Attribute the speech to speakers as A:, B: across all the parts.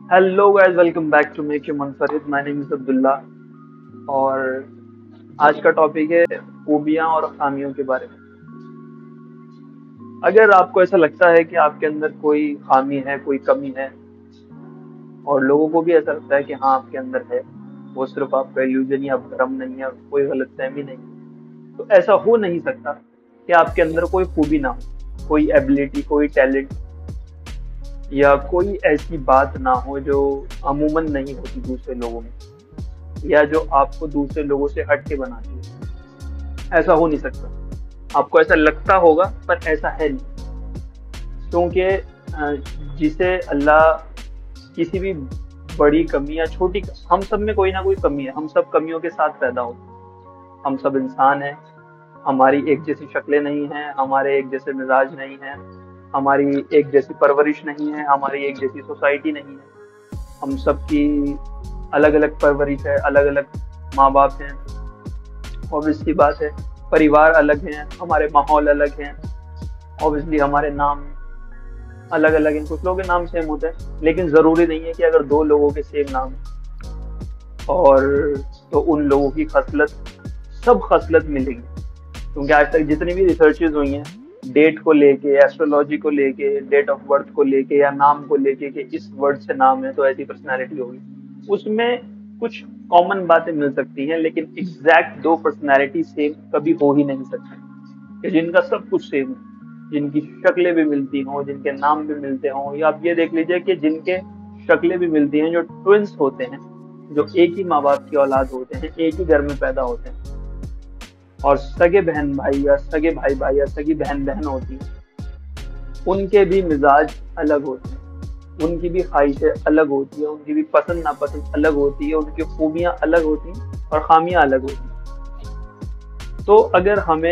A: Hello guys, welcome back to make you मुनफरिद। My name is Abdullah और आज का टॉपिक है खूबियां और खामियों के बारे में। अगर आपको ऐसा लगता है कि आपके अंदर कोई खामी है, कोई कमी है और लोगों को भी ऐसा लगता है कि हाँ आपके अंदर है, वो सिर्फ आपका इल्यूजन या भ्रम नहीं है, कोई गलतफहमी नहीं है, तो ऐसा हो नहीं सकता कि आपके अंदर कोई खूबी ना हो, कोई एबिलिटी, कोई टैलेंट या कोई ऐसी बात ना हो जो अमूमन नहीं होती दूसरे लोगों में, या जो आपको दूसरे लोगों से हट के बनाती है। ऐसा हो नहीं सकता। आपको ऐसा लगता होगा पर ऐसा है नहीं, क्योंकि जिसे अल्लाह किसी भी बड़ी कमी या छोटी, हम सब में कोई ना कोई कमी है, हम सब कमियों के साथ पैदा होते हैं, हम सब इंसान हैं। हमारी एक जैसी शक्लें नहीं हैं, हमारे एक जैसे मिजाज नहीं हैं, हमारी एक जैसी परवरिश नहीं है, हमारी एक जैसी सोसाइटी नहीं है। हम सबकी अलग अलग परवरिश है, अलग अलग माँ बाप हैं, ऑब्वियसली बात है। परिवार अलग हैं, हमारे माहौल अलग हैं, ऑब्वियसली हमारे नाम अलग अलग हैं। कुछ लोगों के नाम सेम होते हैं, लेकिन जरूरी नहीं है कि अगर दो लोगों के सेम नाम और तो उन लोगों की खसलत, सब खसलत मिलेगी। क्योंकि आज तक जितनी भी रिसर्चेज हुई हैं डेट को लेके, एस्ट्रोलॉजी को लेके, डेट ऑफ बर्थ को लेके या नाम को लेके कि इस वर्ड से नाम है तो ऐसी पर्सनैलिटी होगी, उसमें कुछ कॉमन बातें मिल सकती हैं, लेकिन एग्जैक्ट दो पर्सनैलिटी सेम कभी हो ही नहीं सकती कि जिनका सब कुछ सेम हो, जिनकी शक्लें भी मिलती हों, जिनके नाम भी मिलते हों। या आप ये देख लीजिए कि जिनके शक्लें भी मिलती हैं, जो ट्विंस होते हैं, जो एक ही माँ बाप की औलाद होते हैं, एक ही घर में पैदा होते हैं, और सगे बहन भाई या सगे भाई भाई या सगी बहन बहन होती है, उनके भी मिजाज अलग होते हैं, उनकी भी ख्वाहिशें अलग होती है, उनकी भी पसंद नापसंद अलग होती है, उनकी खूबियां अलग होती हैं और खामियां अलग होती हैं। तो अगर हमें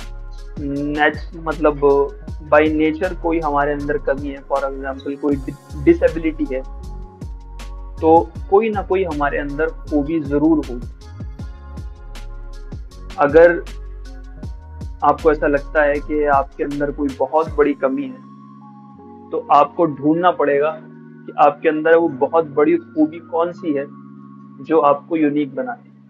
A: मतलब बाय नेचर कोई हमारे अंदर कमी है, फॉर एग्जाम्पल कोई डिसेबिलिटी है, तो कोई ना कोई हमारे अंदर खूबी जरूर होगी। अगर आपको ऐसा लगता है कि आपके अंदर कोई बहुत बड़ी कमी है, तो आपको ढूंढना पड़ेगा कि आपके अंदर वो बहुत बड़ी खूबी कौन सी है जो आपको यूनिक बनाती है।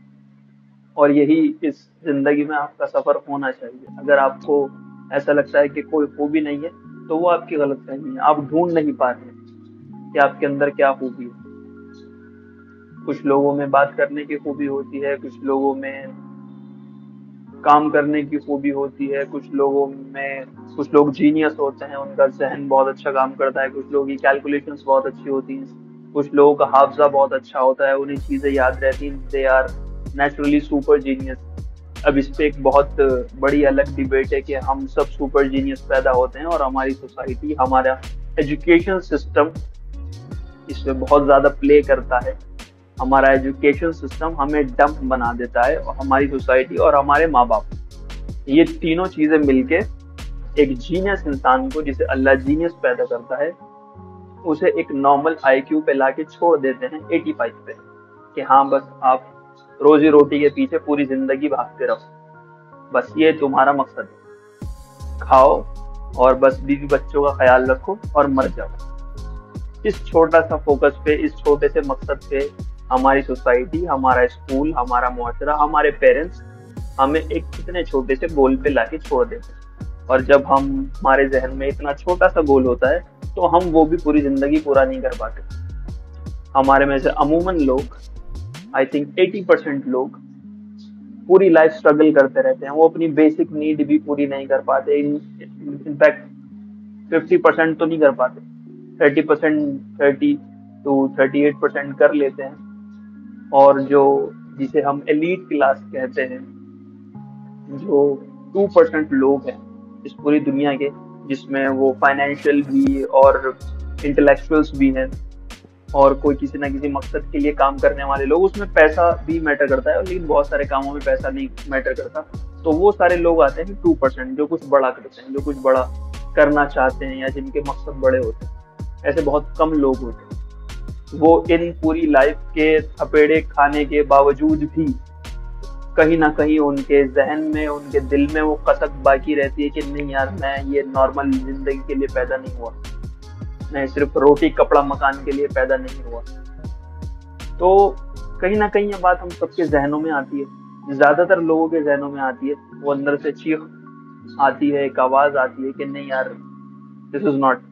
A: और यही इस जिंदगी में आपका सफर होना चाहिए। अगर आपको ऐसा लगता है कि कोई खूबी नहीं है, तो वो आपकी गलतफहमी है, आप ढूंढ नहीं पा रहे हैं कि आपके अंदर क्या खूबी है। कुछ लोगों में बात करने की खूबी होती है, कुछ लोगों में काम करने की खूबी होती है, कुछ लोग जीनियस होते हैं, उनका जहन बहुत अच्छा काम करता है, कुछ लोगों की कैलकुलेशंस बहुत अच्छी होती हैं, कुछ लोगों का हाफजा बहुत अच्छा होता है, उन्हें चीजें याद रहती हैं, they are naturally super genius. अब इस पे एक बहुत बड़ी अलग डिबेट है कि हम सब सुपर जीनियस पैदा होते हैं और हमारी सोसाइटी, हमारा एजुकेशन सिस्टम इसमें बहुत ज्यादा प्ले करता है। हमारा एजुकेशन सिस्टम हमें डम्प बना देता है, और हमारी सोसाइटी और हमारे माँ बाप, ये तीनों चीजें मिलके एक जीनियस इंसान को, जिसे अल्लाह जीनियस पैदा करता है, उसे एक नॉर्मल आईक्यू पे लाके छोड़ देते हैं 85 पे, कि हाँ बस आप रोजी रोटी के पीछे पूरी जिंदगी भागते रहो, बस ये तुम्हारा मकसद है, खाओ और बस बीवी बच्चों का ख्याल रखो और मर जाओ। इस छोटा सा फोकस पे, इस छोटे से मकसद पे हमारी सोसाइटी, हमारा स्कूल, हमारा मुआशरा, हमारे पेरेंट्स हमें एक इतने छोटे से गोल पे लाके छोड़ देते हैं। और जब हम, हमारे जहन में इतना छोटा सा गोल होता है, तो हम वो भी पूरी जिंदगी पूरा नहीं कर पाते। हमारे में से अमूमन लोग, आई थिंक 80% लोग पूरी लाइफ स्ट्रगल करते रहते हैं, वो अपनी बेसिक नीड भी पूरी नहीं कर पाते। इनफैक्ट 50% तो नहीं कर पाते, 30%, 30 to 38% कर लेते हैं। और जो, जिसे हम एलीट क्लास कहते हैं, जो 2% लोग हैं इस पूरी दुनिया के, जिसमें वो फाइनेंशियल भी और इंटेलेक्चुअल्स भी हैं और कोई किसी ना किसी मकसद के लिए काम करने वाले लोग, उसमें पैसा भी मैटर करता है, लेकिन बहुत सारे कामों में पैसा नहीं मैटर करता। तो वो सारे लोग आते हैं 2%, जो कुछ बड़ा करते हैं, जो कुछ बड़ा करना चाहते हैं या जिनके मकसद बड़े होते हैं। ऐसे बहुत कम लोग होते हैं। वो इन पूरी लाइफ के थपेड़े खाने के बावजूद भी कहीं ना कहीं उनके जहन में, उनके दिल में वो कसक बाकी रहती है कि नहीं यार, मैं ये नॉर्मल जिंदगी के लिए पैदा नहीं हुआ, मैं सिर्फ रोटी कपड़ा मकान के लिए पैदा नहीं हुआ। तो कहीं ना कहीं ये बात हम सबके जहनों में आती है, ज्यादातर लोगों के जहनों में आती है। वो अंदर से चीख आती है, एक आवाज आती है कि नहीं यार, this is not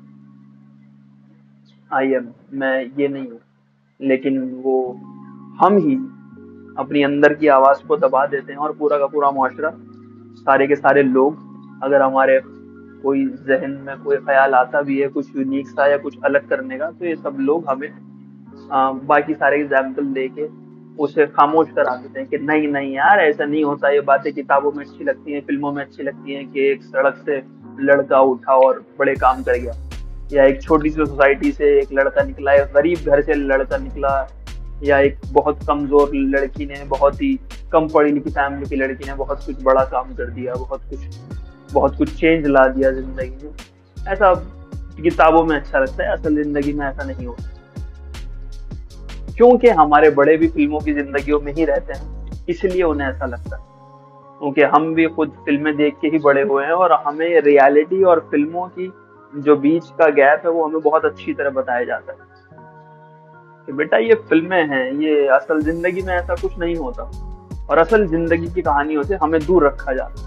A: I am, मैं ये नहीं हूँ। लेकिन वो हम ही अपनी अंदर की आवाज को दबा देते हैं, और पूरा का पूरा मुआशरा, सारे के सारे लोग, अगर हमारे कोई जहन में कोई ख्याल आता भी है कुछ यूनिक सा या कुछ अलग करने का, तो ये सब लोग हमें बाकी सारे एग्जाम्पल देके उसे खामोश करा देते हैं कि नहीं नहीं यार, ऐसा नहीं होता, ये बातें किताबों में अच्छी लगती हैं, फिल्मों में अच्छी लगती हैं कि एक सड़क से लड़का उठा और बड़े काम कर गया, या एक छोटी सी सोसाइटी से एक लड़का निकला, एक गरीब घर से लड़का निकला, या एक बहुत कमजोर लड़की ने, बहुत ही कम पढ़ी लिखी फैमिली की लड़की ने बहुत कुछ बड़ा काम कर दिया, बहुत कुछ चेंज ला दिया जिंदगी में। ऐसा किताबों में अच्छा लगता है, असल जिंदगी में ऐसा नहीं होता। क्योंकि हमारे बड़े भी फिल्मों की जिंदगियों में ही रहते हैं, इसलिए उन्हें ऐसा लगता है। क्योंकि हम भी खुद फिल्में देख के ही बड़े हुए हैं, और हमें रियलिटी और फिल्मों की जो बीच का गैप है वो हमें बहुत अच्छी तरह बताया जाता है कि बेटा ये फिल्में हैं, ये असल जिंदगी में ऐसा कुछ नहीं होता, और असल जिंदगी की कहानियों से हमें दूर रखा जाता है।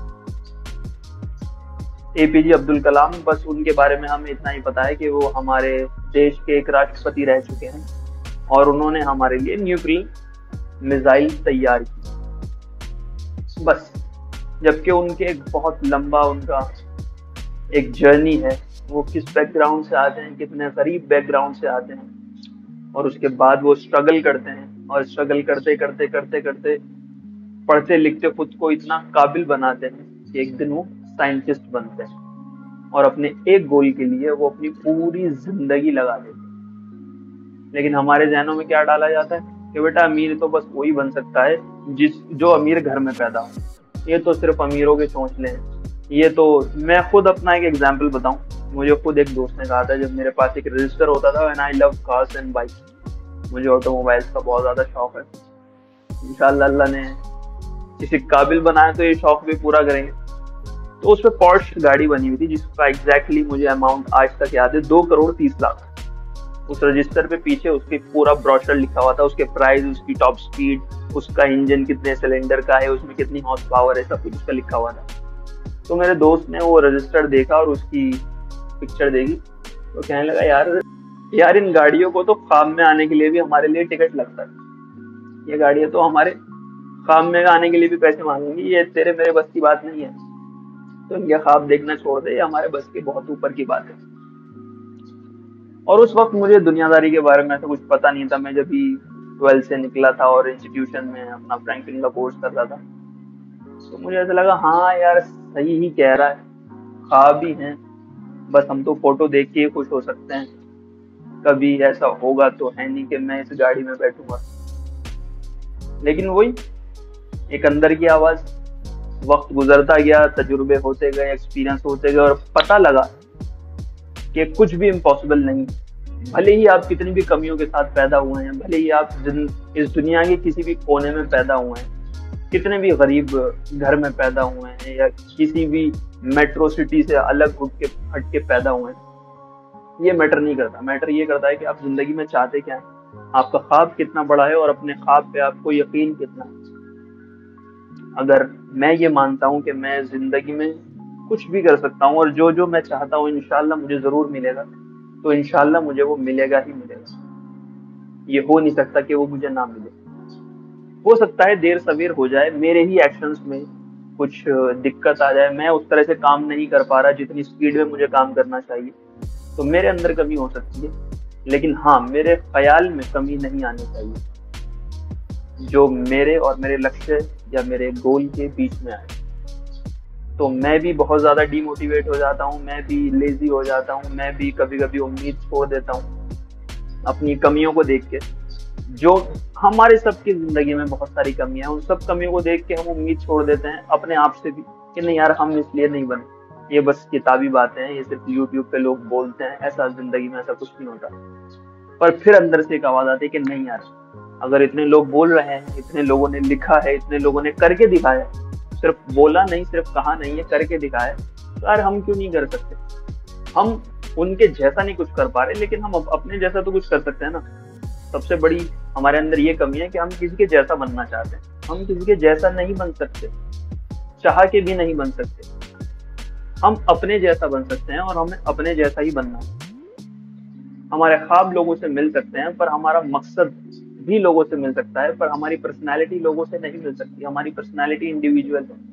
A: एपीजे अब्दुल कलाम, बस उनके बारे में हमें इतना ही पता है कि वो हमारे देश के एक राष्ट्रपति रह चुके हैं, और उन्होंने हमारे लिए न्यूक्लियर मिसाइल तैयार की, बस। जबकि उनके एक बहुत लंबा उनका एक जर्नी है, वो किस बैकग्राउंड से आते हैं, कितने गरीब बैकग्राउंड से आते हैं, और उसके बाद वो स्ट्रगल करते हैं, और स्ट्रगल करते करते करते करते पढ़ते लिखते खुद को इतना काबिल बनाते हैं कि एक दिन वो साइंटिस्ट बनते हैं, और अपने एक गोल के लिए वो अपनी पूरी जिंदगी लगा देते हैं। लेकिन हमारे जहनों में क्या डाला जाता है कि बेटा अमीर तो बस वही बन सकता है जो अमीर घर में पैदा हो, ये तो सिर्फ अमीरों के चौंचले हैं। ये तो, मैं खुद अपना एक एग्जांपल बताऊं, मुझे खुद एक दोस्त ने कहा था, जब मेरे पास एक रजिस्टर होता था, and I love cars and bike, मुझे ऑटोमोबाइल्स का बहुत ज्यादा शौक है। इंशाल्लाह अल्लाह ने किसी काबिल बनाया तो ये शौक भी पूरा करेंगे। तो उस पर पोर्श गाड़ी बनी हुई थी, जिसका एग्जैक्टली मुझे अमाउंट आज तक याद है, 2,30,00,000। उस रजिस्टर पे पीछे उसके पूरा ब्रोशर लिखा हुआ था, उसके प्राइस, उसकी टॉप स्पीड, उसका इंजन कितने सिलेंडर का है, उसमें कितनी हॉर्स पावर है, सब कुछ उसका लिखा हुआ था। तो मेरे दोस्त ने वो रजिस्टर देखा और उसकी पिक्चर देखी, तो कहने लगा यार इन गाड़ियों को तो ख्वाब में आने के लिए भी हमारे लिए टिकट लगता है, ये गाड़ियां तो हमारे ख्वाब में आने के लिए भी पैसे मांगेंगी, ये तेरे मेरे बस की बात नहीं है, तो इनके ख्वाब देखना छोड़ दे, ये हमारे बस के बहुत ऊपर की बात है। और उस वक्त मुझे दुनियादारी के बारे में ऐसा कुछ पता नहीं था, मैं जब भी 12th से निकला था और इंस्टीट्यूशन में अपना फ्रैंकलिन का कोर्स कर रहा था, तो मुझे ऐसा लगा हाँ यार सही ही कह रहा है, ख्वाब ही हैं, बस हम तो फोटो देख के ही खुश हो सकते हैं, कभी ऐसा होगा तो है नहीं कि मैं इस गाड़ी में बैठूंगा। लेकिन वही एक अंदर की आवाज, वक्त गुजरता गया, तजुर्बे होते गए, एक्सपीरियंस होते गए, और पता लगा कि कुछ भी इम्पॉसिबल नहीं। भले ही आप कितनी भी कमियों के साथ पैदा हुए हैं, भले ही आप इस दुनिया के किसी भी कोने में पैदा हुए हैं, कितने भी गरीब घर में पैदा हुए हैं, या किसी भी मेट्रो सिटी से अलग हट के पैदा हुए हैं, ये मैटर नहीं करता। मैटर ये करता है कि आप जिंदगी में चाहते क्या हैं, आपका ख्वाब कितना बड़ा है, और अपने ख्वाब पे आपको यकीन कितना है। अगर मैं ये मानता हूँ कि मैं जिंदगी में कुछ भी कर सकता हूँ, और जो मैं चाहता हूँ इंशाल्लाह मुझे जरूर मिलेगा, तो इंशाल्लाह मुझे वो मिलेगा ही मिलेगा। ये हो नहीं सकता कि वो मुझे ना मिले। हो सकता है देर सवेर हो जाए, मेरे ही एक्शंस में कुछ दिक्कत आ जाए, मैं उस तरह से काम नहीं कर पा रहा जितनी स्पीड में मुझे काम करना चाहिए, तो मेरे अंदर कमी हो सकती है। लेकिन हाँ, मेरे ख्याल में कमी नहीं आनी चाहिए जो मेरे और मेरे लक्ष्य या मेरे गोल के बीच में आए। तो मैं भी बहुत ज्यादा डीमोटिवेट हो जाता हूँ, मैं भी लेजी हो जाता हूँ, मैं भी कभी कभी उम्मीद छोड़ देता हूँ अपनी कमियों को देख के। जो हमारे सबकी जिंदगी में बहुत सारी कमियां हैं, उन सब कमियों को देख के हम उम्मीद छोड़ देते हैं अपने आप से भी कि नहीं यार हम इसलिए नहीं बने, ये बस किताबी बातें हैं, ये सिर्फ यूट्यूब पे लोग बोलते हैं, ऐसा जिंदगी में ऐसा कुछ नहीं होता। पर फिर अंदर से एक आवाज आती है कि नहीं यार, अगर इतने लोग बोल रहे हैं, इतने लोगों ने लिखा है, इतने लोगों ने करके दिखाया, सिर्फ बोला नहीं, सिर्फ कहा नहीं है, करके दिखाया, तो यार हम क्यों नहीं कर सकते। हम उनके जैसा नहीं कुछ कर पा रहे, लेकिन हम अपने जैसा तो कुछ कर सकते हैं ना। सबसे बड़ी हमारे अंदर ये कमी है कि हम किसी के जैसा बनना चाहते हैं। हम किसी के जैसा नहीं बन सकते, चाह के भी नहीं बन सकते। हम अपने जैसा बन सकते हैं और हमें अपने जैसा ही बनना है। हमारे ख्वाब लोगों से मिल सकते हैं, पर हमारा मकसद भी लोगों से मिल सकता है, पर हमारी पर्सनैलिटी लोगों से नहीं मिल सकती। हमारी पर्सनैलिटी इंडिविजुअल है।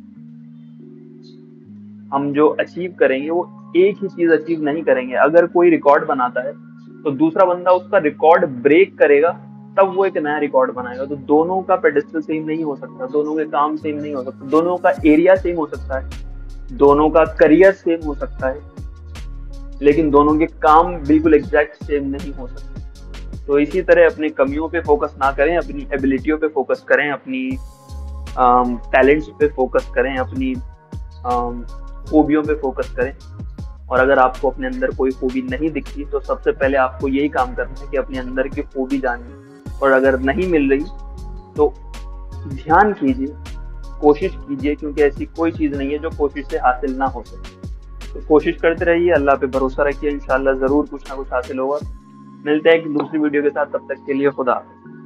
A: हम जो अचीव करेंगे वो एक ही चीज अचीव नहीं करेंगे। अगर कोई रिकॉर्ड बनाता है तो दूसरा बंदा उसका रिकॉर्ड ब्रेक करेगा, तब वो एक नया रिकॉर्ड बनाएगा। तो दोनों का पेडेस्टल सेम नहीं हो सकता, दोनों के काम सेम नहीं हो सकता, दोनों का एरिया सेम हो सकता है, दोनों का करियर सेम हो सकता है, लेकिन दोनों के काम बिल्कुल एग्जैक्ट सेम नहीं हो सकते। तो इसी तरह अपनी कमियों पे फोकस ना करें, अपनी एबिलिटियों पे फोकस करें, अपनी टैलेंट्स पे फोकस करें, अपनी खूबियों पे फोकस करें। और अगर आपको अपने अंदर कोई खूबी नहीं दिखती तो सबसे पहले आपको यही काम करना है कि अपने अंदर की खूबी जानिए। और अगर नहीं मिल रही तो ध्यान कीजिए, कोशिश कीजिए, क्योंकि ऐसी कोई चीज नहीं है जो कोशिश से हासिल ना हो सके। तो कोशिश करते रहिए, अल्लाह पे भरोसा रखिए, इंशाल्लाह जरूर कुछ ना कुछ हासिल होगा। मिलते हैं एक दूसरी वीडियो के साथ, तब तक के लिए खुदा हाफिज़।